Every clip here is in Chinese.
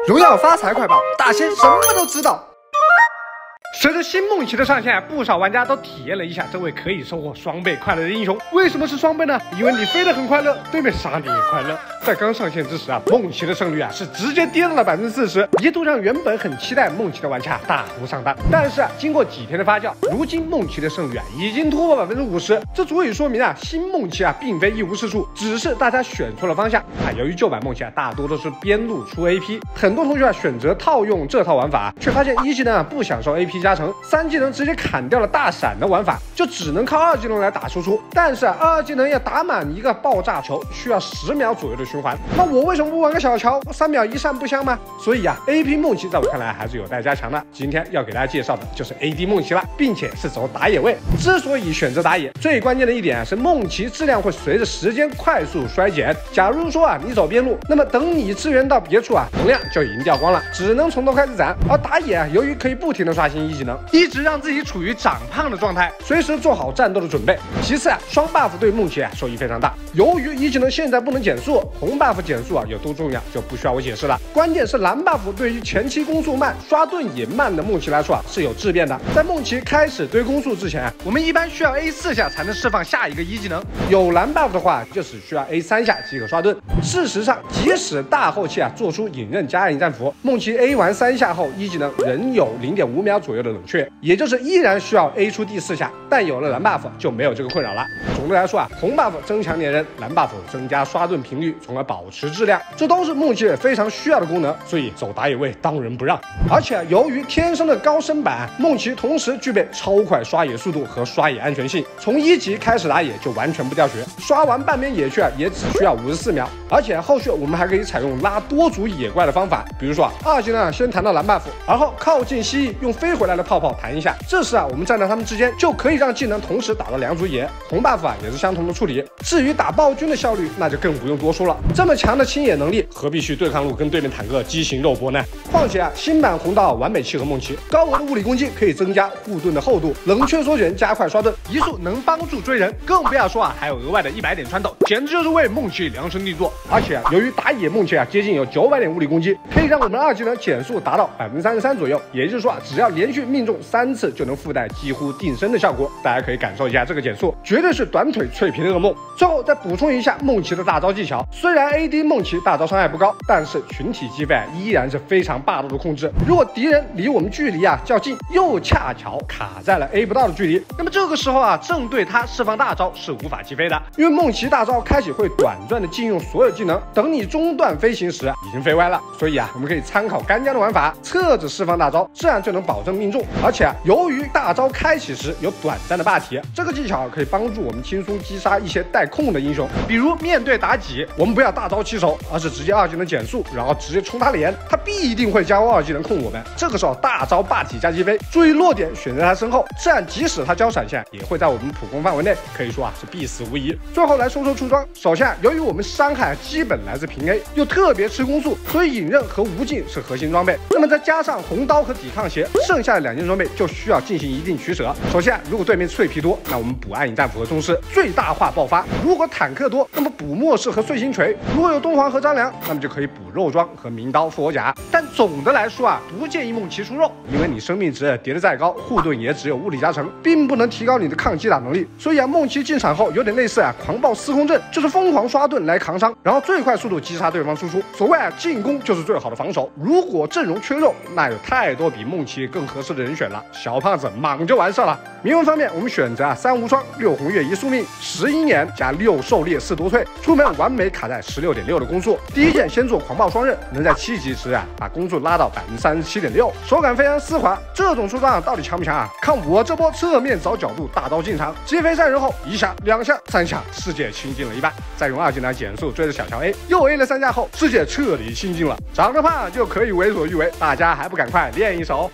荣耀发财快报，大仙什么都知道。随着新梦奇的上线，不少玩家都体验了一下这位可以收获双倍快乐的英雄。为什么是双倍呢？因为你飞得很快乐，对面杀你也快乐。在刚上线之时梦奇的胜率是直接跌到了40%，一度让原本很期待梦奇的玩家大幅上当。但是经过几天的发酵，如今梦奇的胜率已经突破50%，这足以说明新梦奇并非一无是处，只是大家选错了方向由于旧版梦奇大多都是边路出 AP， 很多同学选择套用这套玩法，却发现一技能不享受 AP 加成，3技能直接砍掉了大闪的玩法，就只能靠2技能来打输出。但是2技能要打满一个爆炸球，需要10秒左右的循环。那我为什么不玩个小乔，3秒一上不香吗？所以AP 梦奇在我看来还是有待加强的。今天要给大家介绍的就是 AD 梦奇了，并且是走打野位。之所以选择打野，最关键的一点是梦奇质量会随着时间快速衰减。假如说你走边路，那么等你支援到别处能量就已经掉光了，只能从头开始攒。而打野由于可以不停的刷新一技能，一直让自己处于长胖的状态，随时做好战斗的准备。其次双 buff 对梦奇收益非常大。由于一技能现在不能减速，红 buff 减速有多重要就不需要我解释了。关键是蓝 buff 对于前期攻速慢、刷盾也慢的梦奇来说是有质变的。在梦奇开始堆攻速之前，我们一般需要 A4 下才能释放下一个一技能。有蓝 buff 的话，就只需要 A3 下即可刷盾。事实上，即使大后期做出隐刃加引战符，梦奇 A 完3下后，一技能仍有0.5秒左右的冷却，也就是依然需要 A 出第4下。但有了蓝 buff 就没有这个困扰了。总的来说红 buff 增强连刃，蓝 buff 增加刷盾频率，从而保持质量，这都是梦奇非常需要的功能，所以走打野位当仁不让。而且由于天生的高身板，梦奇同时具备超快刷野速度和刷野安全性，从1级开始打野就完全不掉血，刷完半边野区也只需要54秒。而且后续我们还可以采用拉多组野怪的方法，比如说2技能先弹到蓝 buff， 而后靠近蜥蜴用飞回来的泡泡弹一下，这时我们站在他们之间就可以让技能同时打到2组野。红 buff 也是相同的处理。至于打暴君的效率，那就更不用多说了，这么强的清野能力，何必去对抗路跟对面坦克畸形肉搏呢？况且新版红刀完美契合梦奇，高额的物理攻击可以增加护盾的厚度，冷却缩减加快刷盾，移速能帮助追人，更不要说还有额外的100点穿透，简直就是为梦奇量身定做。而且由于打野梦奇接近有900点物理攻击，可以让我们2技能减速达到33%左右，也就是说只要连续命中3次就能附带几乎定身的效果。大家可以感受一下这个减速，绝对是短腿脆皮的噩梦。最后再补充一下梦奇的大招技巧，虽然 AD 梦奇大招伤害不高，但是群体击飞依然是非常霸道的控制。如果敌人离我们距离较近，又恰巧卡在了 A 不到的距离，那么这个时候正对他释放大招是无法击飞的，因为梦奇大招开启会短暂的禁用所有技能，等你中断飞行时已经飞歪了。所以我们可以参考干将的玩法，侧着释放大招，这样就能保证命中。而且由于大招开启时有短暂的霸体，这个技巧可以帮助我们轻松击杀一些带控的英雄。比如面对妲己，我们不要大招起手，而是直接2技能减速，然后直接冲他脸，他必定会加2技能控我们。这个时候大招霸体加击飞，注意落点选在他身后，这样即使他交闪现，也会在我们普攻范围内，可以说是必死无疑。最后来说说出装，首先由于我们伤害基本来自平 A， 又特别吃攻速，所以隐刃和无尽是核心装备。那么再加上红刀和抵抗鞋，剩下的2件装备就需要进行一定取舍。首先如果对面脆皮多，那我们补暗影战斧和宗师最大化爆发；如果坦克多，那么补末世和碎星锤；如果有东皇和张良，那么就可以补肉装和名刀复活甲。但总的来说不建议梦奇出肉，因为你生命值叠得再高，护盾也只有物理加成，并不能提高你的抗击打能力。所以梦奇进场后有点类似狂暴司空阵，就是疯狂刷盾来扛伤，然后最快速度击杀对方输出。所谓进攻就是最好的防守。如果阵容缺肉，那有太多比梦奇更合适的人选了，小胖子莽就完事了。铭文方面，我们选择3无双、6红月1宿命、10鹰眼加6狩猎4夺退，出门完美卡在16.6的攻速。第一件先做狂暴双刃，能在7级时把攻速拉到37.6%，手感非常丝滑。这种出装到底强不强看我这波侧面找角度大招进场，击飞3人后1下、2下、3下，世界清净了一半。再用2技能减速追着小乔 A， 又 A 了3下后，世界彻底清净了。长得胖就可以为所欲为，大家还不赶快练一手？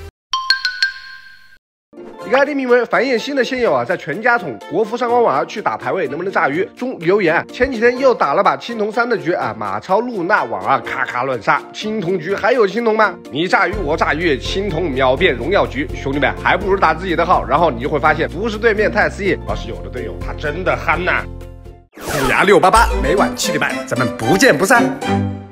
一个 ID 名为樊彦新的线友在全家桶国服上官网去打排位能不能炸鱼中留言前几天又打了把青铜3的局马超露娜网咔咔乱杀，青铜局还有青铜吗？你炸鱼我炸鱼，青铜秒变荣耀局，兄弟们还不如打自己的号，然后你就会发现不是对面太肆意，而是有的队友他真的憨呐。虎牙688每晚7点半，咱们不见不散。